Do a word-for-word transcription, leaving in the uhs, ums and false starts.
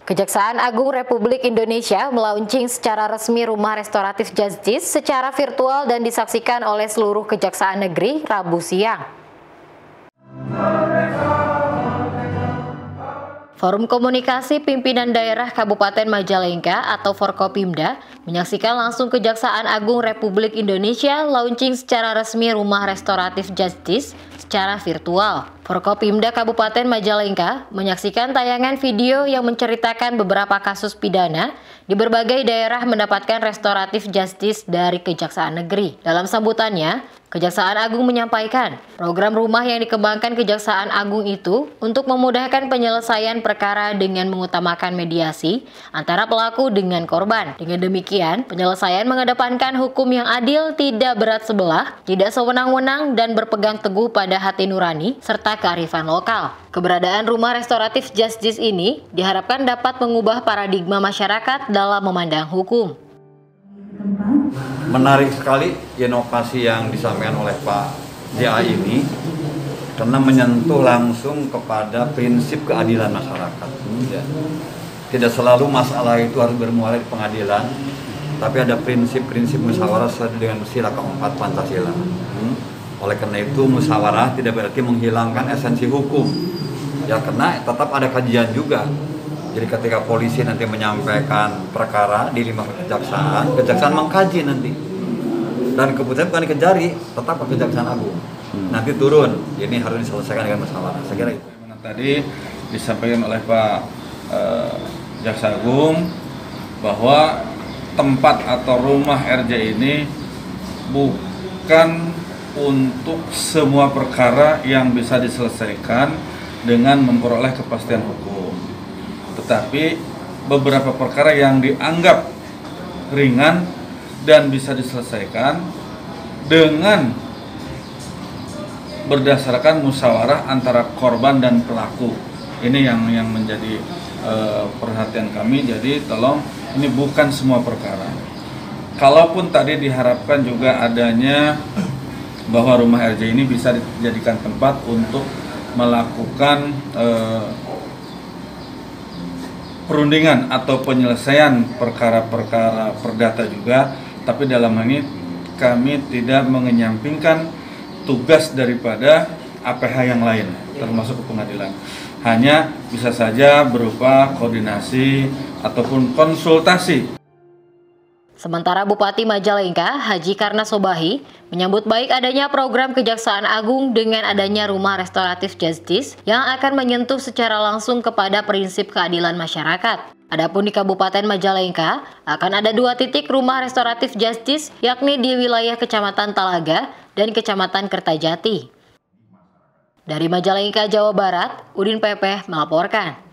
Kejaksaan Agung Republik Indonesia melaunching secara resmi Rumah Restoratif Justice secara virtual dan disaksikan oleh seluruh Kejaksaan Negeri Rabu siang. Forum Komunikasi Pimpinan Daerah Kabupaten Majalengka atau Forkopimda menyaksikan langsung Kejaksaan Agung Republik Indonesia launching secara resmi Rumah Restoratif Justice secara virtual. Forkopimda Kabupaten Majalengka menyaksikan tayangan video yang menceritakan beberapa kasus pidana di berbagai daerah mendapatkan restoratif justice dari Kejaksaan Negeri. Dalam sambutannya, Kejaksaan Agung menyampaikan program rumah yang dikembangkan Kejaksaan Agung itu untuk memudahkan penyelesaian perkara dengan mengutamakan mediasi antara pelaku dengan korban. Dengan demikian, penyelesaian mengedepankan hukum yang adil, tidak berat sebelah, tidak sewenang-wenang, dan berpegang teguh pada hati nurani serta kearifan lokal. Keberadaan Rumah Restoratif Justice ini diharapkan dapat mengubah paradigma masyarakat dalam memandang hukum. Menarik sekali inovasi yang disampaikan oleh Pak J A ini karena menyentuh langsung kepada prinsip keadilan masyarakat. Ya. Tidak selalu masalah itu harus bermuara di pengadilan, tapi ada prinsip-prinsip musyawarah sesuai dengan sila keempat Pancasila. Hmm. Oleh karena itu musyawarah tidak berarti menghilangkan esensi hukum. Ya, karena tetap ada kajian juga. Jadi ketika polisi nanti menyampaikan perkara di lima kejaksaan, kejaksaan mengkaji nanti. Dan keputusan bukan dikejari, tetap ke Kejaksaan Agung. Hmm. Nanti turun, ini harus diselesaikan dengan musyawarah. Saya kira itu. Tadi disampaikan oleh Pak eh, Jaksa Agung bahwa tempat atau rumah R J ini bukan untuk semua perkara yang bisa diselesaikan dengan memperoleh kepastian hukum, tetapi beberapa perkara yang dianggap ringan dan bisa diselesaikan dengan berdasarkan musyawarah antara korban dan pelaku. Ini yang yang menjadi uh, perhatian kami. Jadi tolong, ini bukan semua perkara. Kalaupun tadi diharapkan juga adanya bahwa rumah R J ini bisa dijadikan tempat untuk melakukan eh, perundingan atau penyelesaian perkara-perkara perdata juga, tapi dalam hal ini kami tidak mengenyampingkan tugas daripada A P H yang lain, termasuk ke pengadilan. Hanya bisa saja berupa koordinasi ataupun konsultasi. Sementara Bupati Majalengka, Haji Karna Sobahi, menyambut baik adanya program Kejaksaan Agung dengan adanya Rumah Restoratif Justice yang akan menyentuh secara langsung kepada prinsip keadilan masyarakat. Adapun di Kabupaten Majalengka, akan ada dua titik Rumah Restoratif Justice, yakni di wilayah Kecamatan Talaga dan Kecamatan Kertajati. Dari Majalengka, Jawa Barat, Udin P P melaporkan.